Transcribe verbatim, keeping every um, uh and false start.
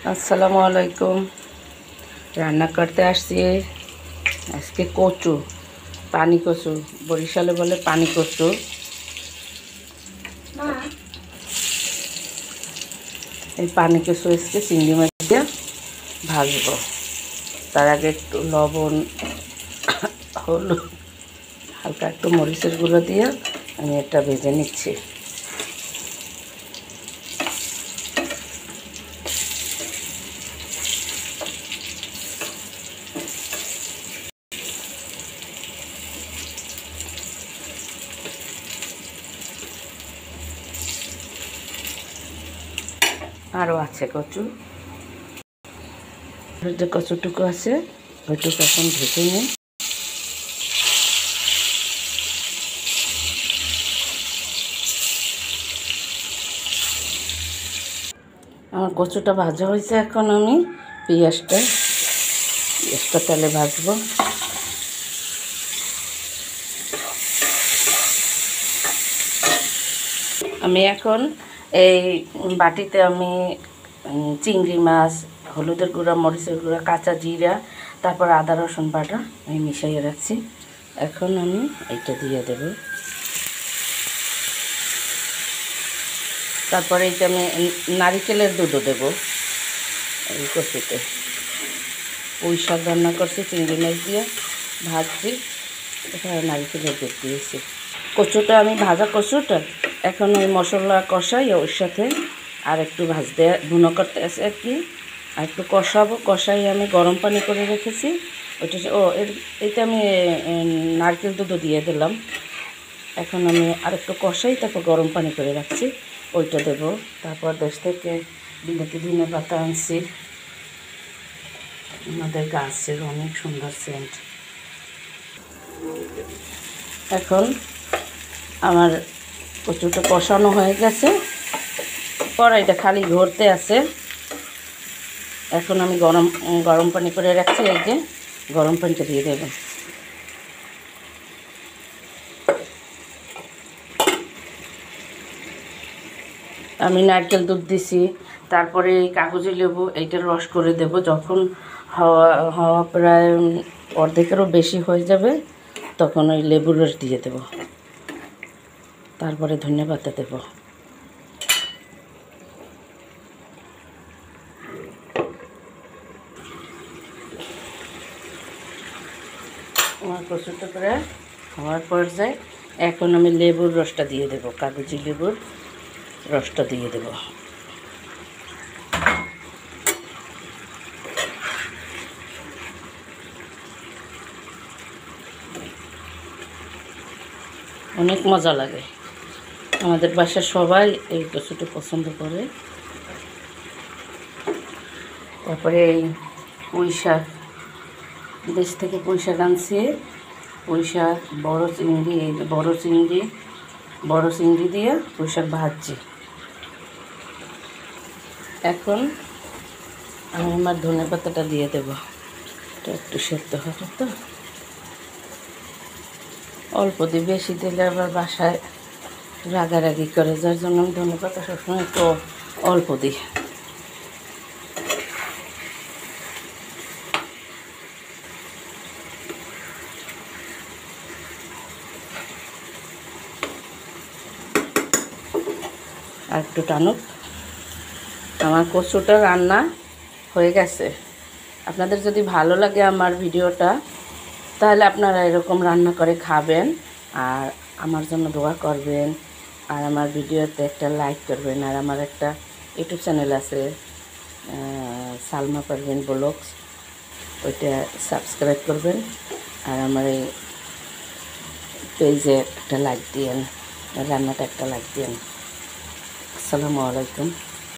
আসসালামু আলাইকুম। রান্না করতে আসছি আজকে কচু, পানি কচু, বরিশালে বলে পানি কচু। এই পানি কচু আজকে চিংড়ি মাছ দিয়ে ভাজবো। তার আগে একটু লবণ, হলুদ, হালকা একটু মরিচের গুঁড়ো দিয়ে আমি এটা ভেজে নিচ্ছি। আরও আছে কচু, যে কচুটুকু আছে ওইটুকু এখন ভেজে নিই। আমার কচুটা ভাজা হয়েছে, এখন আমি পেঁয়াজটা পেঁয়াজটা তেলে ভাজবো। আমি এখন এই বাটিতে আমি চিংড়ি মাছ, হলুদের গুঁড়া, মরিচের গুঁড়া, কাঁচা জিরা, তারপর আদা রসুন বাটা আমি মিশিয়ে রাখছি। এখন আমি এইটা দিয়ে দেব। তারপরে এইটা আমি নারিকেলের দুধও দেব এই কচুতে। পুঁই শাক রান্না করছি চিংড়ি মাছ দিয়ে ভাজছি, এখানে নারিকেলের দুধ দিয়েছি। কচুটা আমি ভাজা কচুটা এখন ওই মশলা কষাই ওর সাথে আর একটু ভাজতে ভুনো করতে আছে আর কি, আর একটু কষাবো। কষাই আমি গরম পানি করে রেখেছি ওইটা। ও এর এইটা আমি নারকেল দুধও দিয়ে দিলাম। এখন আমি আর একটু কষাই, তারপর গরম পানি করে রাখছি, ওইটা দেবো। তারপর দেশ থেকে বিলেতি ধনে পাতা আনছি, আমাদের গাছের অনেক সুন্দর সেন্ট। এখন আমার কচুটা কষানো হয়ে গেছে, কড়াইটা খালি ঘুরতে আছে। এখন আমি গরম গরম পানি করে রাখছি, এই যে গরম পানিটা দিয়ে দেব। আমি নারকেল দুধ দিছি, তারপরে এই কাগজি লেবু এইটা রস করে দেব। যখন হাওয়া হাওয়া প্রায় অর্ধেকেরও বেশি হয়ে যাবে তখন ওই লেবুর রস দিয়ে দেব, তারপরে ধনে পাতা দেব। আমার কচুটা করে হওয়ার পর্যায়ে এখন আমি লেবুর রসটা দিয়ে দেব, কাগজি লেবুর রসটা দিয়ে দেব। অনেক মজা লাগে, আমাদের বাসায় সবাই এই কচুটা পছন্দ করে। তারপরে এই পুঁই শাক, দেশ থেকে পুঁই শাক আনছি। পুঁই শাক, বড়ো চিংড়ি, এই যে বড়ো চিংড়ি, বড়ো চিংড়ি দিয়ে পুঁই শাক ভাজছি। এখন আমি আমার ধনে পাতাটা দিয়ে দেবো, এটা একটু সেদ্ধ হবে তো, অল্প দিয়ে, বেশি দিলে আবার বাসায় রাগারাগি করে, যার জন্য আমি ধনে পাতা সবসময় একটু অল্প দিই। আর একটু টানুক। আমার কচুটা রান্না হয়ে গেছে। আপনাদের যদি ভালো লাগে আমার ভিডিওটা, তাহলে আপনারা এরকম রান্না করে খাবেন আর আমার জন্য দোয়া করবেন, আর আমার ভিডিওতে একটা লাইক করবেন। আর আমার একটা ইউটিউব চ্যানেল আছে, সালমা পারভিন ব্লগস, ওইটা সাবস্ক্রাইব করবেন। আর আমার এই পেজে একটা লাইক দিয়েন, রান্নাটা একটা লাইক দিয়েন। আসসালামু আলাইকুম।